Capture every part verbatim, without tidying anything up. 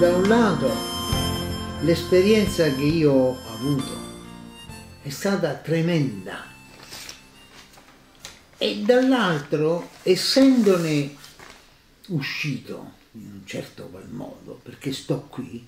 da un lato l'esperienza che io ho avuto è stata tremenda e dall'altro, essendone uscito in un certo qual modo, perché sto qui,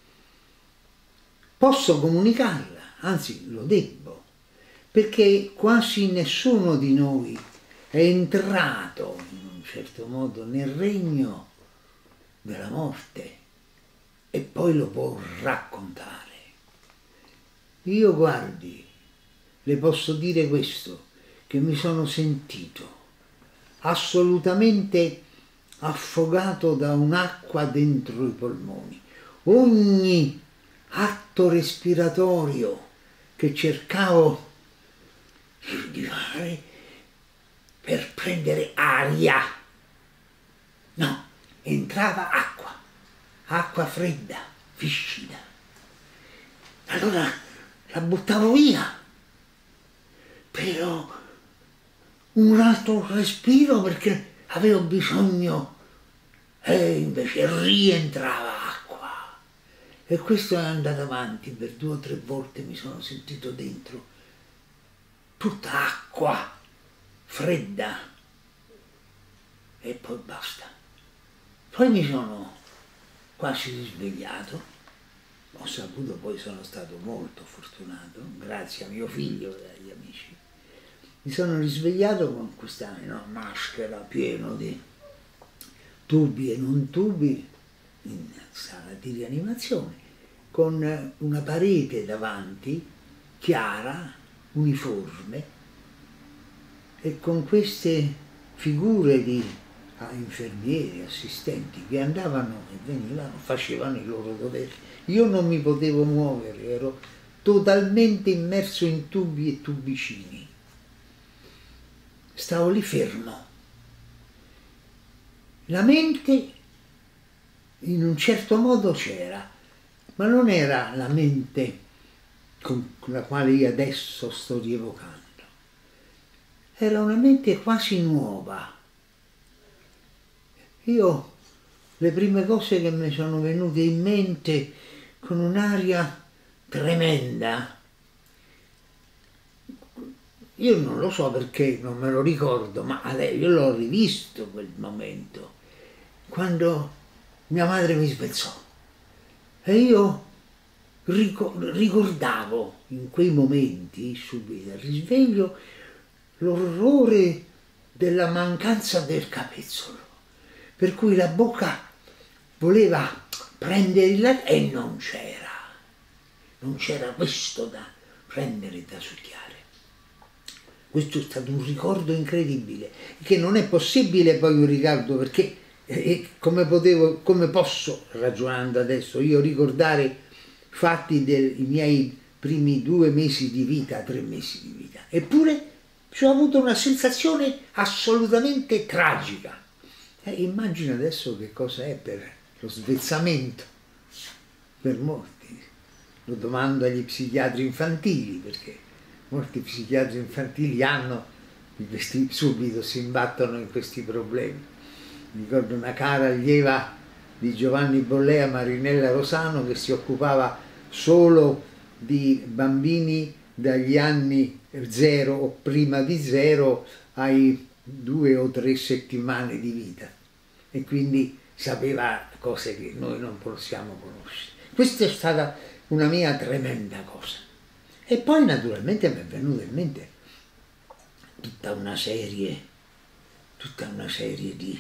posso comunicarla, anzi lo debbo, perché quasi nessuno di noi è entrato in un certo modo nel regno della morte e poi lo può raccontare. Io, guardi, le posso dire questo, che mi sono sentito assolutamente affogato da un'acqua dentro i polmoni. Ogni atto respiratorio che cercavo di fare per prendere aria, no, entrava acqua, acqua fredda, viscida. Allora la buttavo via, però un altro respiro perché avevo bisogno e invece rientrava acqua. E questo è andato avanti per due o tre volte, mi sono sentito dentro tutta acqua fredda e poi basta. Poi mi sono quasi risvegliato, ho saputo, poi sono stato molto fortunato, grazie a mio figlio e agli amici. Mi sono risvegliato con questa no, maschera piena di tubi e non tubi in sala di rianimazione, con una parete davanti, chiara, uniforme, e con queste figure di ah, infermieri, assistenti che andavano e venivano, facevano i loro doveri. Io non mi potevo muovere, ero totalmente immerso in tubi e tubicini. Stavo lì fermo. La mente in un certo modo c'era, ma non era la mente con la quale io adesso sto rievocando. Era una mente quasi nuova. Io, le prime cose che mi sono venute in mente con un'aria tremenda, io non lo so perché, non me lo ricordo, ma io l'ho rivisto quel momento, quando mia madre mi svezzò. E io ricordavo in quei momenti, subito al risveglio, l'orrore della mancanza del capezzolo, per cui la bocca voleva prendere il latte e non c'era, non c'era questo da prendere e da succhiare. Questo è stato un ricordo incredibile, che non è possibile poi un ricordo, perché eh, come potevo, come posso, ragionando adesso, io ricordare fatti dei miei primi due mesi di vita, tre mesi di vita. Eppure ci ho avuto una sensazione assolutamente tragica. Eh, immagino adesso che cosa è per lo svezzamento, per molti. Lo domando agli psichiatri infantili, perché molti psichiatri infantili hanno, questi, subito si imbattono in questi problemi. Ricordo una cara allieva di Giovanni Bollea, Marinella Rosano, che si occupava solo di bambini dagli anni zero o prima di zero ai due o tre settimane di vita, e quindi sapeva cose che noi non possiamo conoscere. Questa è stata una mia tremenda cosa. E poi naturalmente mi è venuta in mente tutta una serie, tutta una serie di...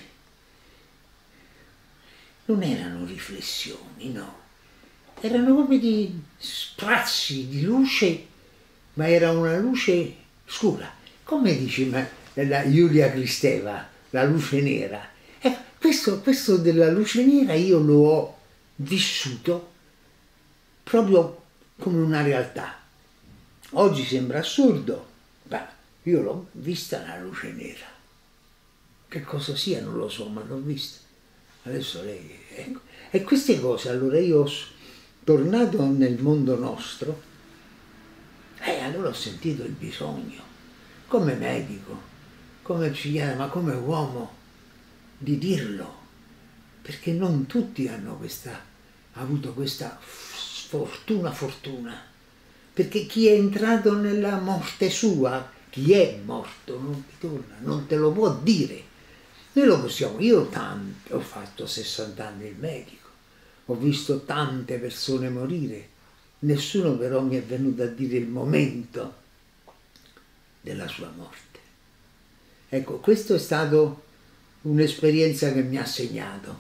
non erano riflessioni, no, erano come di sprazzi di luce, ma era una luce scura, come dice la Giulia Kristeva, la luce nera. Eh, questo, questo della luce nera io lo ho vissuto proprio come una realtà. Oggi sembra assurdo, ma io l'ho vista la luce nera. Che cosa sia non lo so, ma l'ho vista. Adesso lei, ecco. E queste cose, allora io, tornato nel mondo nostro, e allora ho sentito il bisogno, come medico, come psichiatra, ma come uomo, di dirlo, perché non tutti hanno questa ha avuto questa sfortuna fortuna, perché chi è entrato nella morte sua, chi è morto non ritorna, non te lo può dire. Noi lo possiamo, io tanto, ho fatto sessanta anni il medico, ho visto tante persone morire, nessuno però mi è venuto a dire il momento della sua morte. Ecco, questo è stato un'esperienza che mi ha segnato.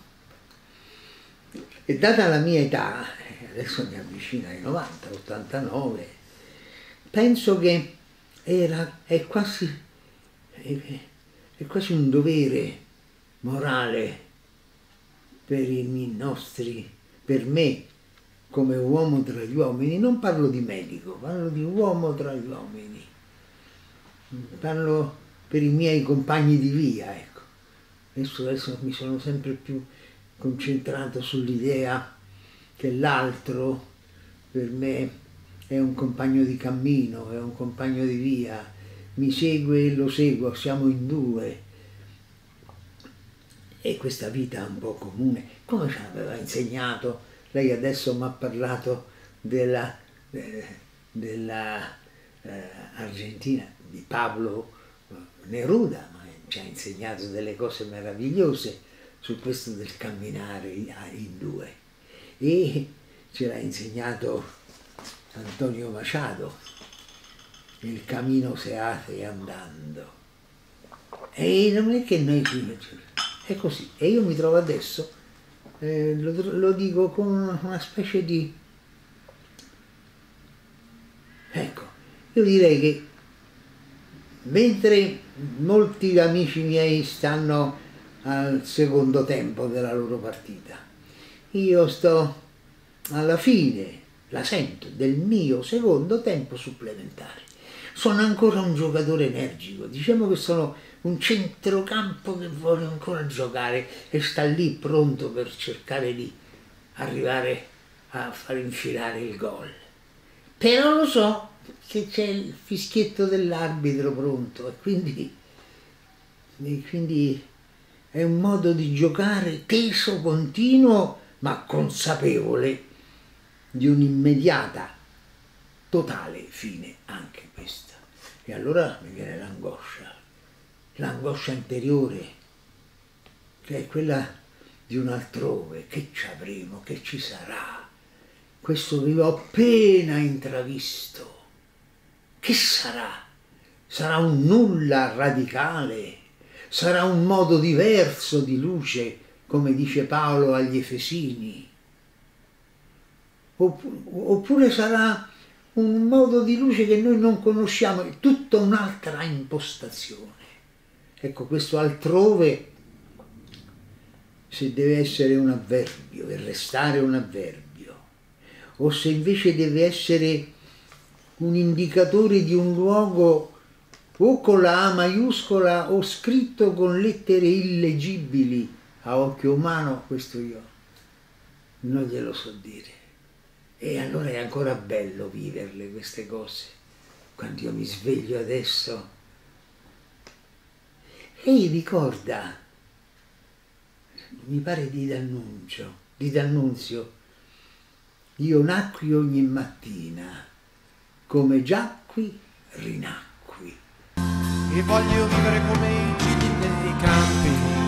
E data la mia età, adesso mi avvicino ai novanta, ottantanove, penso che era, è quasi, è, è quasi un dovere morale per i nostri, per me come uomo tra gli uomini, non parlo di medico, parlo di uomo tra gli uomini, parlo per i miei compagni di via, ecco. Adesso, adesso mi sono sempre più concentrato sull'idea che l'altro per me è un compagno di cammino, è un compagno di via, mi segue e lo seguo, siamo in due. E questa vita un po' comune, come ci aveva insegnato, lei adesso mi ha parlato della, eh, della eh, Argentina, di Pablo Neruda, ma ci ha insegnato delle cose meravigliose su questo del camminare in due. E ce l'ha insegnato Antonio Machado, il cammino se hace andando. E non è che noi è così. E io mi trovo adesso, eh, lo, lo dico con una specie di... Ecco, io direi che mentre molti amici miei stanno al secondo tempo della loro partita, io sto alla fine, la sento, del mio secondo tempo supplementare. Sono ancora un giocatore energico, diciamo che sono un centrocampo che vuole ancora giocare e sta lì pronto per cercare di arrivare a far infilare il gol. Però lo so che c'è il fischietto dell'arbitro pronto e quindi, e quindi è un modo di giocare teso, continuo, ma consapevole di un'immediata, totale fine anche questa. E allora mi viene l'angoscia. L'angoscia interiore, che è quella di un altrove, che ci avremo, che ci sarà, questo che io ho appena intravisto, che sarà? Sarà un nulla radicale, sarà un modo diverso di luce, come dice Paolo agli Efesini, oppure sarà un modo di luce che noi non conosciamo, è tutta un'altra impostazione. Ecco, questo altrove, se deve essere un avverbio e restare un avverbio, o se invece deve essere un indicatore di un luogo o con la A maiuscola o scritto con lettere illeggibili a occhio umano, questo io non glielo so dire. E allora è ancora bello viverle queste cose, quando io mi sveglio adesso. Lei ricorda, mi pare di D'Annunzio, di D'Annunzio, io nacqui ogni mattina, come giacqui rinacqui. E voglio vivere come i gigli nei campi,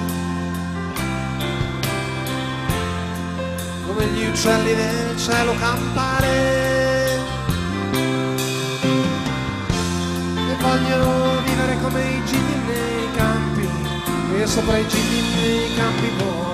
come gli uccelli del cielo campare. E voglio vivere come i gigli nei campi, e sopra i gigli nei campi volare.